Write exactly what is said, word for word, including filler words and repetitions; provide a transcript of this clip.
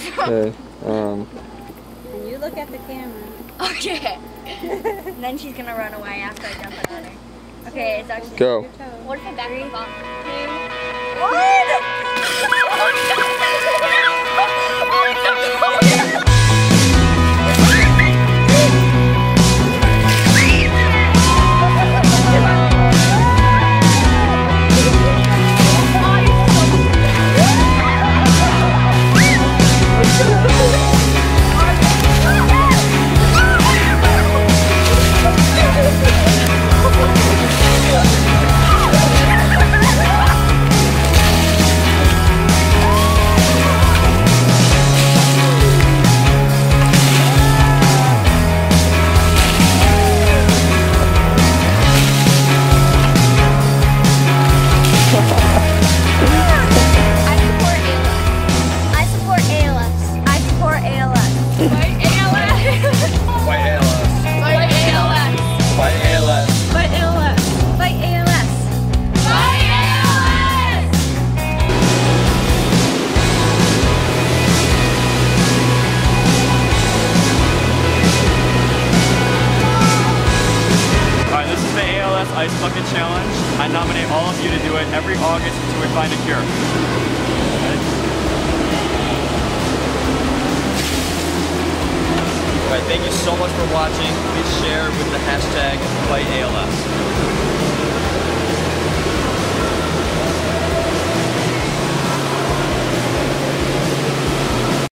Okay. Um. And you look at the camera. Okay. And then she's gonna run away after I jump it on her. Okay, it's actually. Go. What if I back up? Two. Ice Bucket Challenge. I nominate all of you to do it every August until we find a cure. Right? Alright, thank you so much for watching. Please share with the hashtag Fight A L S.